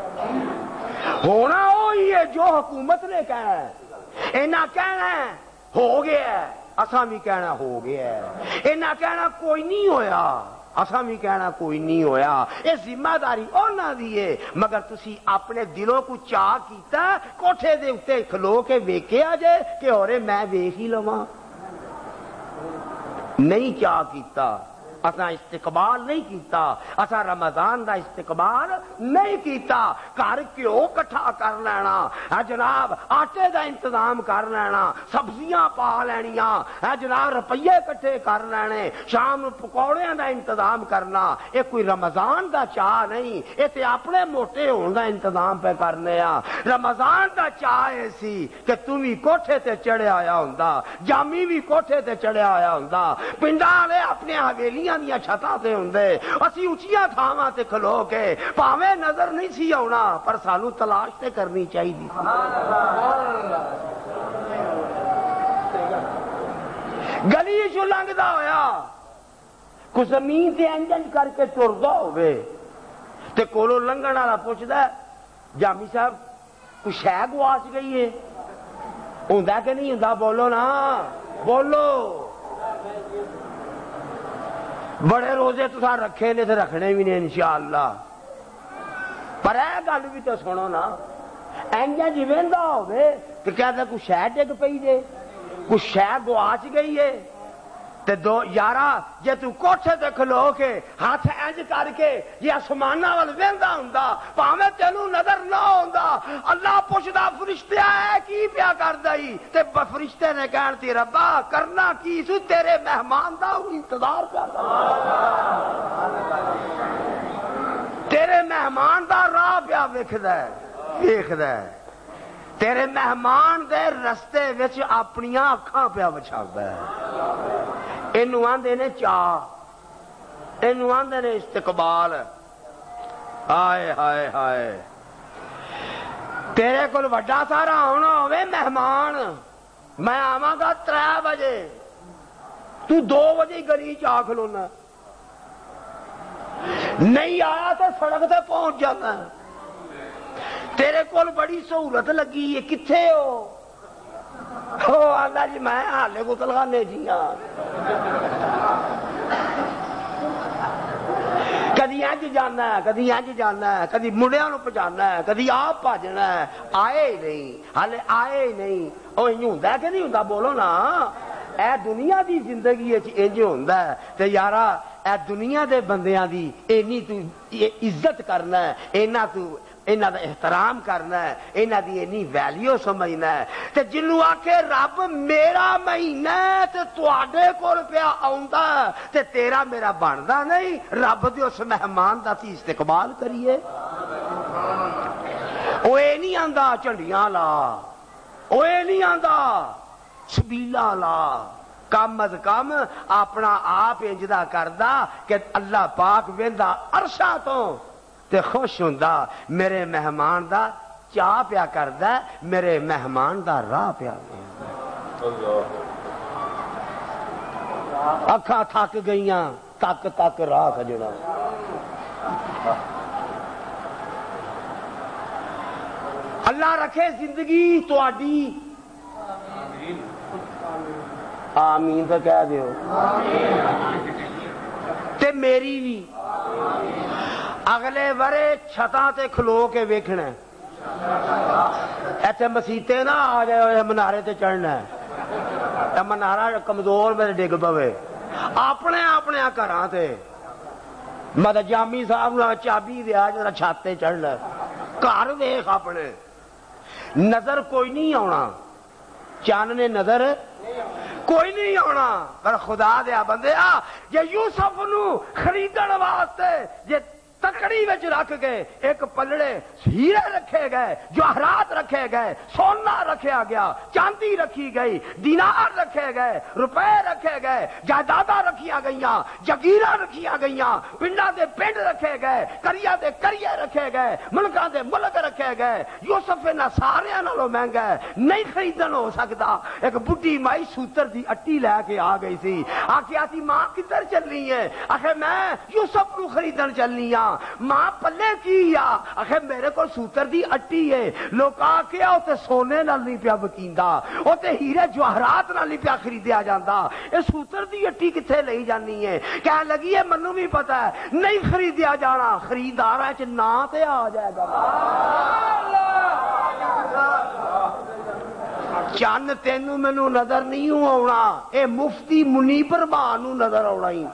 ہونا وہی ہے جو حکومت نے کہنا ہے اینا کہنا ہے ہو گیا ہے اساں بھی کہنا ہو گیا ہے اینا کہنا کوئی نہیں ہویا اساں بھی کہنا کوئی نہیں ہویا یہ ذمہ داری انہاں دی ہے مگر تسی اپنے دلوں کو چاہ کیتا کوٹھے دے اوتے کھلو کے ویکھیا جے کہ اورے میں ویکھ ہی لواں نہیں چاہ کیتا اساں استقبال نہیں کیتا اساں رمضان دا استقبال نہیں کیتا گھر گھیو کٹھا کر لینا جناب آٹے دا انتظام کر لینا سبزیاں پا لینیاں جناب روپیے کٹھے کر لینے شام پکوڑیاں دا انتظام کرنا یہ کوئی رمضان دا چاہ نہیں یہ تے اپنے موٹے ہون دا انتظام پہ کرنے رمضان دا چاہ سی کہ تم بھی کوٹھے تے چڑھیا آیا ہوندا جامی بھی کوٹھے تے چڑھیا آیا ہوندا پنڈاں والے اپنے حویلیاں دیا چھتاں تے ہوندے اسی اونچیاں تھاواں تے کھلو کے پاویں نظر نہیں سی آنا پر سانو تلاش تے کرنی چاہیے گلی چ لنگدا ہویا کو زمین تے انجن کر کے ٹردا ہوے تے کولو لنگن والا پوچھدا جامی صاحب کوئی شے گواچ گئی ہے ہوندا کہ نہیں ہوندا بولو نا بولو بڑے روزے تو رکھے نے تے رکھنے بھی نے انشاءاللہ پر اے گل بھی تو سنو نا انجن جی ویندا ہوے تے کہدا کوئی شے ڈگ پئی جے کوئی شے گواچ گئی ہے تے دو یارا جے تو کوٹھے تے کھلو کے ہاتھ انج کر کے جے آسماناں ول ویندا ہوندا پاویں تینوں نظر نہ ہوندا اللہ پوچھدا فرشتہ ہے کی پیا کردا ای تے فرشتے نے کہن تے ربا کرنا کی سو تیرے مہمان دا انتظار پیا تیرے مہمان دا راہ پیا ویکھدا ہے تیرے مہمان دے رستے وچ اپنیاں اکھاں پیا وچھاوندا ہے اینو آندے نے چاہ اینو آندے نے استقبال ہائے ہائے ہائے تیرے کول وڈا سارا ہونا ہوے مہمان میں آواں گا 3 بجے تو 2 بجے گلی چ آ کھلونا نہیں آیا تو سڑک تے پہنچ جانا تیرے کول بڑی سہولت لگی ہے کتھے ہو آندا جی میں حالے غسلخانے جی ہاں کدی انج جانا ہے کدی انج جانا ہے کدی منڈیاں نو پہنچانا ہے کدی آپ بھاجنا ہے آئے ہی نہیں ہالے آئے ہی نہیں وہ انج ہوندا کہ نہیں ہوندا بولو نا اے دنیا دی زندگی انج ہوندا ہے تے یارا اے دنیا دے بندیاں دی اینی تو عزت کرنا ہے اینا تو انہاں دا احترام کرنا ہے انہاں دی اینی ویلیو سمجھنا ہے تے جنوں آکھے رب میرا مہینہ ہے تے تواڈے کول پیا آوندا تے تیرا میرا بندا نہیں رب دے اس مہمان دا تی استقبال کریے او اے نہیں آندا جھنڈیاں لا او اے نہیں آندا چھبیلا لا کم از کم اپنا آپ انجدا کردا کہ اللہ پاک ویندا عرشاں تو تے خوش ہوندا میرے مہمان دا چاہ پیا کردا میرے مہمان دا راہ پیا اکھاں تھک گئیاں تک تک راہ کھجڑا اللہ رکھے زندگی تواڈی آمین تو کہہ دیو تے میری بھی اگلے ورے چھتاں تے کھلو کے ویکھنا ایتھے مسیتے نہ آ جائے منارے تے چڑھنا ہے منارا کمزور میرے ڈگ پوے اپنے اپنے گھراں تے میں جامی صاحب نے چابی دیا جا چھاتے چڑھنا گھر ویخ اپنے نظر کوئی نہیں آنا چان نے نظر کوئی نہیں آنا پر خدا دیا بندے جے یوسف نو خریدن واسطے جے تکڑی وچ رکھ گئے ایک پلڑے ہیرے رکھے گئے جواہرات رکھے گئے سونا رکھیا گیا چاندی رکھی گئی دینار رکھے گئے روپے رکھے گئے جائیداداں رکھیا گئیاں جگیراں رکھیا گئیاں پنڈاں دے پنڈ رکھے گئے کریا دے کریے رکھے گئے ملکاں دے ملک رکھے گئے یوسف انہاں ساریاں نالوں مہنگا ہے نہیں خریدن ہو سکتا ایک بڈھی مائی سوتر دی اٹی لے کے آ گئی سی آکھیا سی ماں کدھر چلنی ہے آخر میں یوسف نو خریدن چلنی ہاں ماں پلے کی آخر میرے کو سوتر دی اٹی ہے لوگ آکھیا اوتے سونے نال نہیں پیا بکیندا اوتے ہیرے جواہرات نال نہیں پیا خریدیا جاندا اے سوتر دی اٹی کتھے لئی جانی ہے کہنے لگی ہے منو بھی پتہ ہے نہیں خریدیا جانا خریداراں وچ نا تے آ جائے گا چن تینوں مینوں نظر نہیں آنا اے مفتی منیب رحمان نوں نظر آنا ہی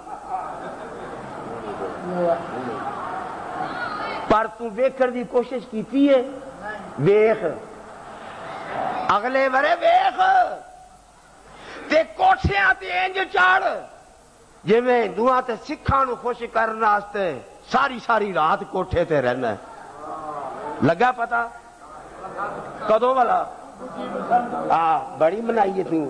پر تو ویکھن دی کوشش کیتی ہے ویکھ اگلے ورے ویکھ تے کوٹھیاں تے انج چڑھ جویں ہندوؤں تے سکھاں نو خوش کرن واسطے ساری ساری رات کوٹھے تے رہنا لگا پتہ کدوں والا بڑی منائی ہے تو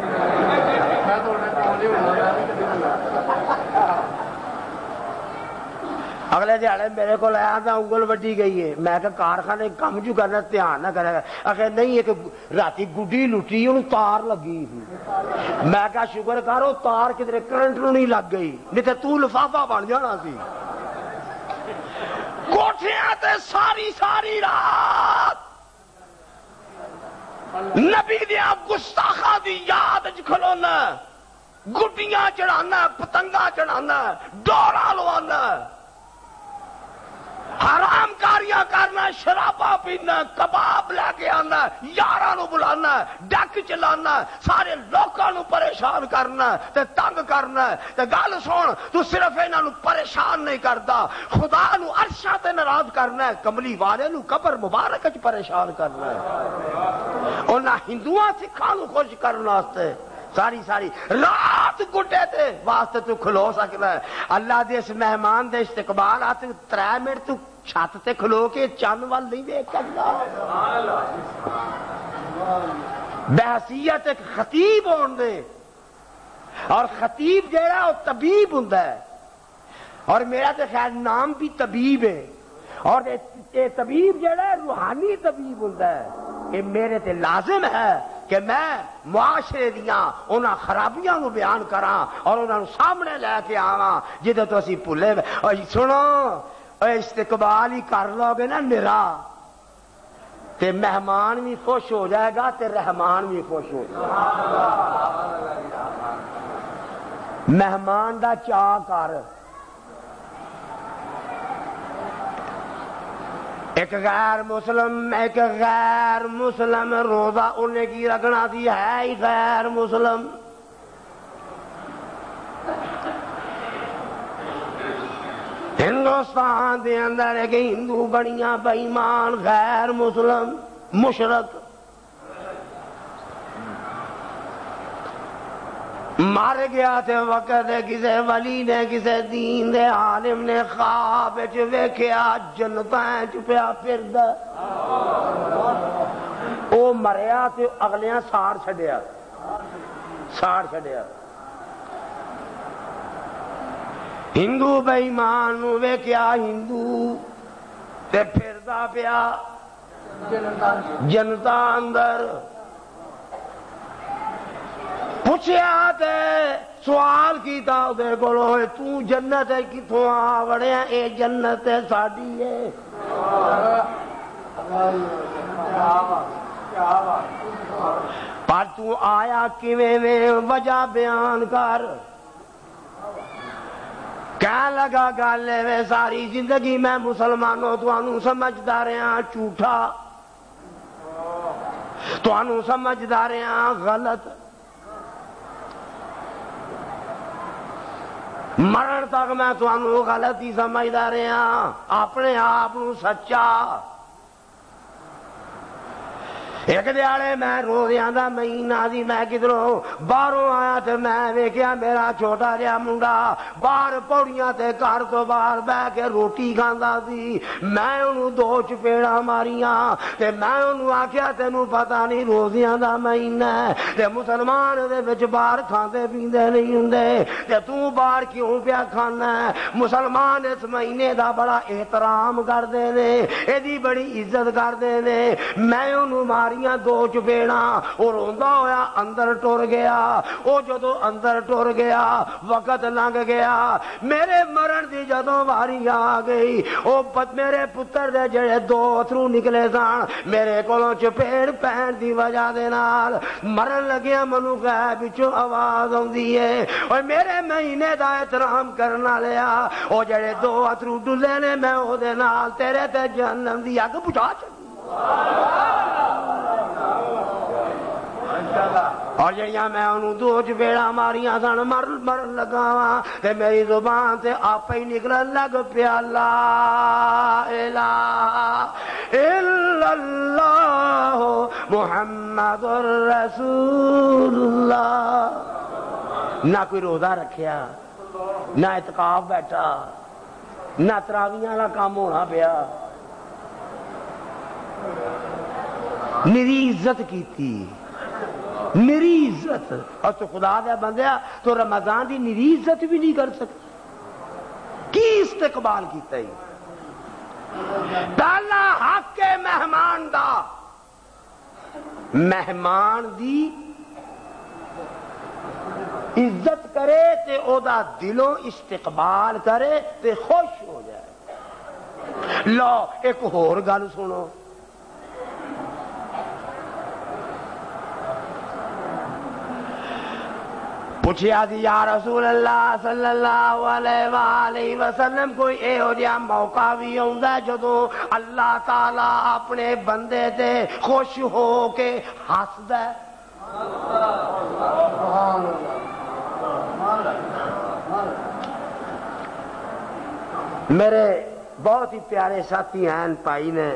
اگلے دیہڑے میرے کو آیا تھا انگل وڈی گئی ہے میں کہ کارخانے کم جو کرنا دھیان نہ کرے گا آخر نہیں ایک راتی گڈی لٹی انہوں تار لگی تھی میں کہا شکر کر وہ تار کدھر کرنٹ نو نہیں لگ گئی نہیں تو لفافہ بن جانا سی کوٹھیاں تے ساری ساری رات نبی دیا گستاخاں دی یاد وچ کھلونا گڈیاں چڑھانا پتنگاں چڑھانا ڈوراں لوانا حرام کاریاں کرنا شرابا پینا کباب لے کے آنا یاراں نو بلانا ڈک چلانا سارے لوکاں نو پریشان کرنا تے تنگ کرنا تے گل سن تو صرف انہاں نو پریشان نہیں کردا خدا نو عرشاں تے ناراض کرنا ہے کملی والے نو قبر مبارک وچ پریشان کرنا ہے انہاں ہندوؤں سکھاں نو خوش کرن واسطے ساری ساری رات گڈے تے واسطے تو کھلو سکنا ہے اللہ دے اس مہمان دے استقبال آتے 3 منٹ تو چھت تے کھلو کے چند وال نہیں دیکھ سکتا بحثیت ایک خطیب ہون دے اور خطیب جیڑا وہ طبیب ہوندا ہے اور میرا تو خیال نام بھی طبیب ہے اور یہ طبیب جیڑا ہے روحانی طبیب ہوندا ہے کہ میرے تے لازم ہے کہ میں معاشرے دیاں انہاں خرابیاں نو بیان کراں اور انہاں نو سامنے لے کے آواں جدوں تو اسی بھولے اور سنو استقبال ہی کر لو گے نا نرا تے مہمان بھی خوش ہو جائے گا تے رحمان بھی خوش ہو جائے گا مہمان دا چاہ کر ایک غیر مسلم روزہ انہیں کی رکھنا تھی ہے ہی غیر مسلم ہندوستان دے اندر ایک ہندو بڑیاں بے ایمان غیر مسلم مشرک مر گیا تے وقت کسے ولی نے کسے دین دے عالم نے خواب وچ ویکھیا جنتاں چ پیا پھردا او مریا تے اگلیاں ساڑ چھڈیا ہندو بے ایمان نو ویکھیا ہندو تے پھردا پیا جنتا اندر پوچھیا تے سوال کیتا دے کولو تو جنت کتھوں آ وڑیا اے جنت ساڈی ہے پر تو آیا کیویں میں وجہ بیان کر کہہ لگا گل ہے ساری زندگی میں مسلمانوں تانوں سمجھدا رہا جھوٹا تانوں سمجھدا رہا غلط مرن تک میں تمہیں غلطی سمجھدا رہا، اپنے آپ سچا۔ ایک دیہڑے میں روزیاں دا مہینہ سی، میں کدھروں باہروں آیا تے میں ویکھیا میرا چھوٹا جہا منڈا باہر پوڑیاں تے گھر تو باہر بہ کے روٹی کھاندا سی۔ میں انہوں دو چپیڑاں ماریاں تے میں انہوں آکھیا تینوں پتہ نہیں روزیاں دا مہینہ ہے تے مسلمان دے وچ باہر کھاندے پیندے نہیں ہوندے تے تو باہر کیوں پیا کھانا ہے؟ مسلمان اس مہینے دا بڑا احترام کردے نے، ایدی بڑی عزت کردے نے۔ میں انہوں ماریاں دو چپیڑاں، وہ روندا ہویا اندر ٹر گیا۔ وہ جدو اندر ٹر گیا وقت لنگ گیا، میرے مرن دی جدو واری آ گئی، وہ میرے پتر دے جڑے دو اترو نکلے سن میرے کولوں چپیڑ پہن دی وجہ دے نال مرن لگیا، منو کہے پچھوں آواز آندی ہے اور میرے مہینے دا احترام کرنا لیا، وہ جڑے دو اترو ڈلے نے میں او دے نال تیرے تے جہنم دی اگ بجھا چلی۔ اور جڑیاں میں انہوں دو چپیڑا ماریاں سن مرن لگا وا تے میری زبان تے آپ ہی نکلن لگ پیا لا الہ الا اللہ محمد رسول اللہ۔ نہ کوئی روزہ رکھیا، نہ اعتکاف بیٹھا، نہ تراویحاں والا کام ہونا پیا، میری عزت کیتی، میری عزت۔ اور تو خدا دے بندیا تو رمضان دی میری عزت بھی نہیں کر سکتی، کی استقبال کیتا ہی؟ پہلا حق کے مہمان دا، مہمان دی عزت کرے تے او دا دلوں استقبال کرے تے خوش ہو جائے۔ لو ایک ہور گل سنو، پوچھیا دی یا رسول اللہ صلی اللہ علیہ وآلہ وسلم کوئی اے ہو جہا موقع بھی ہوندا جدوں اللہ تعالی اپنے بندے تے خوش ہو کے ہسدا ہے؟ میرے بہت ہی پیارے ساتھی ہیں بھائی نے،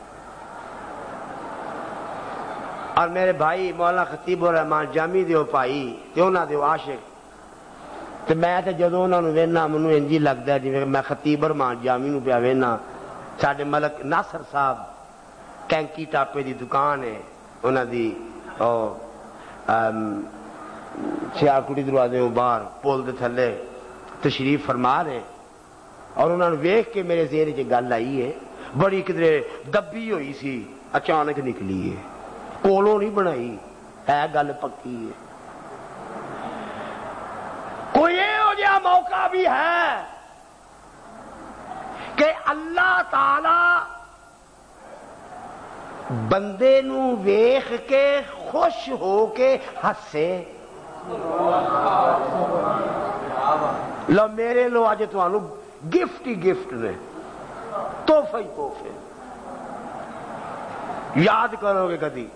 اور میرے بھائی مولانا خطیب الرحمان جامی دیو بھائی تے انہاں دے عاشق، تے میں تے جدوں انہاں نوں وینا مینوں انج ہی لگدا ہے جویں میں خطیب الرحمان جامی نوں پیا وینا۔ ساڈے ملک ناصر صاحب کینکی ٹاپے دی دکان ہے انہاں دی، سیال کوٹی دروازے باہر پل دے تھلے تشریف فرما رہے، اور انہوں نے ویکھ کے میرے ذہن وچ گل آئی ہے، بڑی کدرے دبی ہوئی سی اچانک نکلی ہے، کولوں نہیں بنائی ہے، گل پکی ہے۔ کوئی یہو جہا موقع بھی ہے کہ اللہ تعالی بندے نو ویکھ کے خوش ہو کے ہسے۔ لو میرے لو اج تانوں گفٹ ہی گفٹ نے، تحفے ہی تحفے، یاد کرو گے کدی۔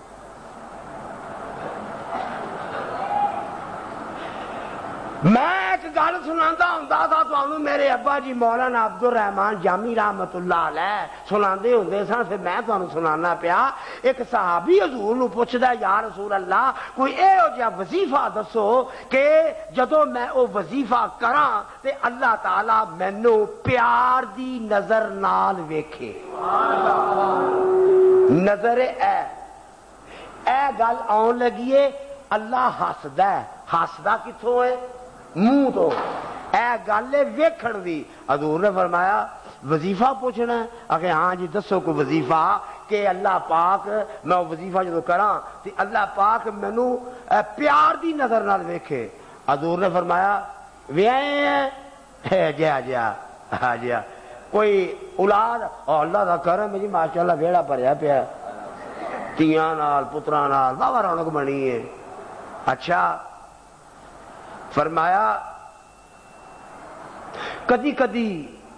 میں ایک گل سناندا ہوندا تھا تانوں، میرے ابا جی مولانا عبد الرحمان جامی رحمت اللہ علیہ سناندے ہوندے سن، پھر میں تانوں سنانا پیا۔ ایک صحابی حضور نو پوچھدا یا رسول اللہ کوئی ایہو جہا وظیفہ دسو کہ جدوں میں او وظیفہ کراں تے اللہ تعالی مینوں پیار دی نظر نال ویکھے۔ نظر اے گل آن لگیے، اللہ ہسدا ہے، ہسدا کتھوں ہے؟ منہ تو، اے گل ہے ویکھن دی۔ حضور نے فرمایا وظیفہ پوچھنا ہے؟ آخر ہاں جی دسو کوئی وظیفہ کہ اللہ پاک میں وظیفہ جدو کراں تے اللہ پاک مینوں پیار دی نظر نال ویکھے۔ حضور نے فرمایا ویاہے ہیں جیا جیا ہاں جیا کوئی اولاد اللہ دا کرم ہے جی ماشاءاللہ ویڑا بھریا پیا تیاں نال پتراں نال واہ رونق بنی ہے۔ اچھا فرمایا کدی کدی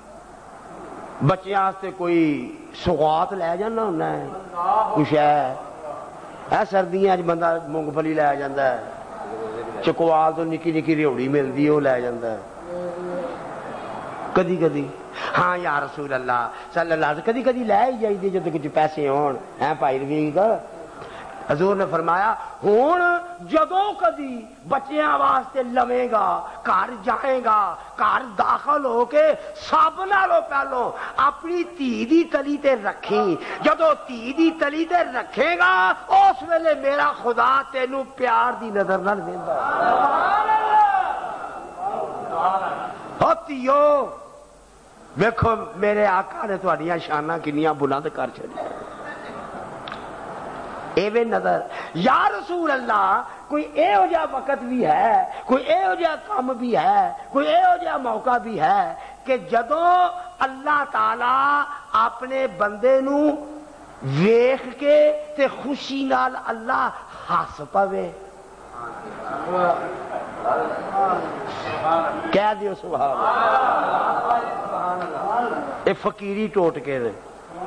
بچیاں سے کوئی سوغات لے جانا ہونا ہے، کچھ ہے سردیاں بندہ مونگ پھلی لے جاتا ہے، چکوال تو نکی نکی ریوڑی ملتی وہ لے جاتا ہے، کدی کدی ہاں یا رسول اللہ صلی اللہ علیہ وسلم کدی کدی لے ہی جائیے جدو کچھ پیسے ہون ہیں بھائی رفیق۔ حضور نے فرمایا ہون جدو کدی بچیاں واسطے لویں گا، گھر جائے گا، گھر داخل ہو کے سب نالوں پہلو اپنی دھی دی تلی تے رکھی، جدو دھی دی تلی تے رکھے گا اس ویلے میرا خدا تینوں پیار دی نظر نہ ویندا۔ ہوتیو ویکھو میرے آقا نے تہاڈیاں شاناں کنیاں بلند کر چھڑیاں۔ ایویں نظر یا رسول اللہ کوئی ایہو جہا وقت بھی ہے، کوئی ایہو جہا کام بھی ہے، کوئی ایہو جہا موقع بھی ہے کہ جدوں اللہ تعالی اپنے بندے نو ویکھ کے تے خوشی نال اللہ ہس پوے۔ کہہ دیو سبحان اللہ۔ اے فقیری ٹوٹ کے دے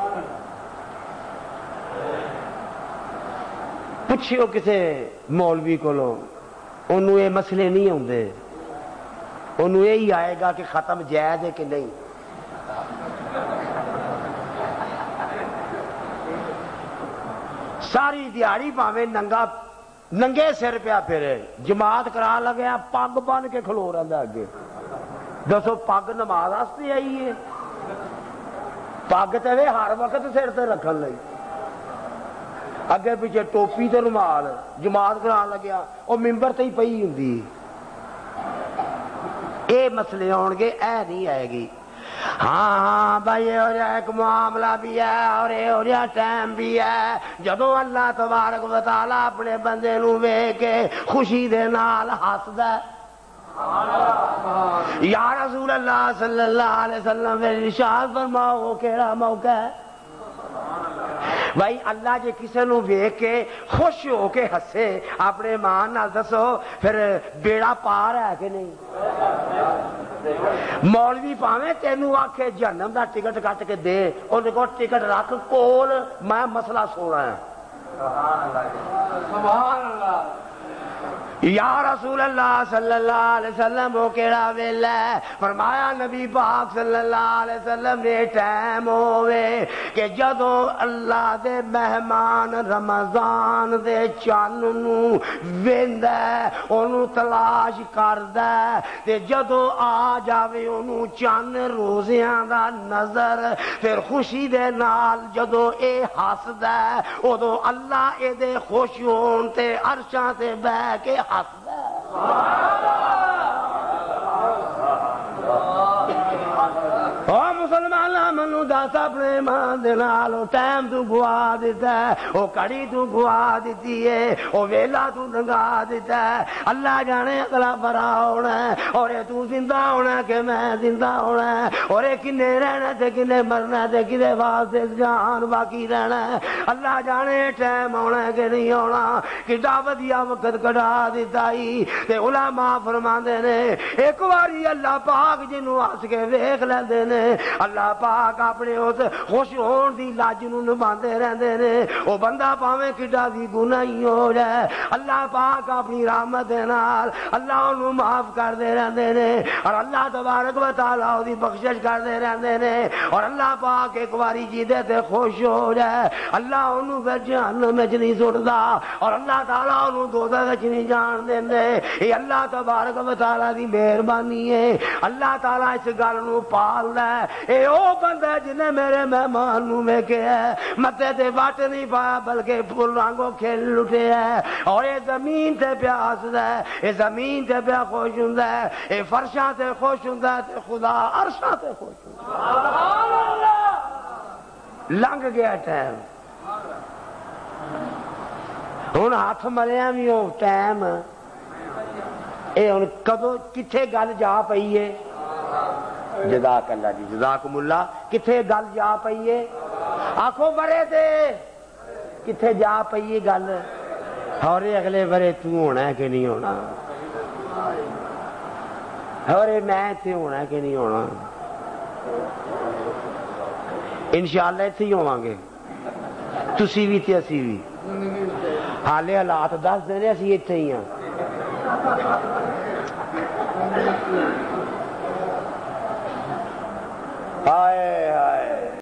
پوچھو کسے مولوی کولوں انہوں یہ مسئلے نہیں ہوندے، انہوں یہی آئے گا کہ ختم جائز ہے کہ نہیں۔ ساری دیہڑی پاویں ننگے سر پیا پھرے، جماعت کرا لگیا پگ بن کے کھلو رہندا اگے۔ دسو پگ نماز واسطے آئی ہے؟ پگ تے ہر وقت سر تے رکھن لئی، اگے پیچھے ٹوپی تے رومال، جماعت کران لگیا وہ ممبر تے ہی پئی ہوندی۔ اے مسئلے ہون گے، اے نہیں آئے گی۔ ہاں بھائی یہ ہو جائے ایک معاملہ بھی ہے اور یہ ہو جائے ٹائم بھی ہے جدوں اللہ تبارک و تعالی اپنے بندے نو ویکھ کے خوشی دے نال ہسدا۔ یا رسول اللہ صلی اللہ علیہ وسلم ارشاد فرماؤ وہ کیڑا موقع ہے؟ بھائی اللہ جے کسے نو ویکھ کے خوش ہو کے ہسے اپنے مان نال دسو پھر بیڑا پار ہے کہ نہیں؟ مولوی پاویں تینوں آکھے جہنم دا ٹکٹ کٹ کے دے، انہوں کو ٹکٹ رکھ کول میں مسئلہ سونا ہے۔ سبحان اللہ۔ یا رسول اللہ صلی اللہ علیہ وسلم وہ کیڑا ویلا ہے؟ فرمایا نبی پاک صلی اللہ علیہ وسلم نے ٹائم ہوئے کہ جدوں اللہ دے مہمان رمضان دے چن نو ویندا ہے انہوں تلاش کردا ہے تے جدوں آ جاوے انہوں چن روزیاں دا نظر پھر خوشی دے نال جدوں اے ہسدا ہے ادوں اللہ اے دے خوش ہون تے عرشاں تے بیٹھ کے مسلمان منو دس اپنے ایمان دے نال ٹائم تو گوا دیتا ہے، وہ کڑی تو گوا دیتی ہے، وہ ویلا تو لنگا دیتا ہے۔ اللہ جانے اگلا برا ہونا ہے اور یہ تو زندہ ہونا ہے کہ میں زندہ ہونا ہے، اور یہ کنے رہنا تے کنے مرنا تے کدے واسطے جان باقی رہنا ہے۔ اللہ جانے ٹائم ہونا ہے کہ نہیں ہونا۔ کڈا ودیا وقت کڈا دیتا ہی تے علماء فرماندے نے ایک واری اللہ پاک جنوں ہس کے ویکھ لیندے نے اللہ پاک اپنے اس خوش ہون دی لاج نو نبھاندے رہندے نے، او بندہ پاویں کڈا بھی گناہی ہو جائے اللہ پاک اپنی رحمت دے نال اللہ اونوں معاف کردے رہندے نے، اور اللہ تبارک و تعالی او دی بخشش کردے رہندے نے، اور اللہ پاک ایک واری جیدے تے خوش ہو جائے اللہ اونوں پھر جہنم وچ نہیں سٹدا اور اللہ تعالی اونوں دوزخ وچ نہیں جان دیندے۔ یہ اللہ تبارک و تعالی دی مہربانی ہے، اللہ تعالی اس گل نو پالدا ہے۔ اے او بندہ جنے میرے مہمان نو ویکھیا ہے متے تے وٹ نہیں پایا بلکہ پھول رنگوں کھیل لٹے ہے، اور یہ زمین تے پیا ہسدا ہے، یہ زمین تے پیا خوش ہوندا ہے، یہ فرشاں تے خوش ہوندا ہے تے خدا عرشاں تے خوش ہوندا ہے۔ سبحان اللہ۔ لنگ گیا ٹائم، ہن ہاتھ مریا بھی ہو ٹائم اے ہن کدوں کتھے گل جا پئی ہے؟ جزاک اللہ جی جزاکم اللہ۔ کتھے گل جا پئی ہے؟ آکھو برے تے کتھے جا پئی ہے گل؟ اور اگلے برے تو ہونا ہے کہ نہیں ہونا؟ اور میں اتنے ہونا ہے کہ نہیں ہونا؟ انشاءاللہ اتنے ہی ہوواں گے، تسی بھی تے اسی بھی۔ حالے حالات دس دینے اسی اتنے ہی ہاں۔ ہائے ہائے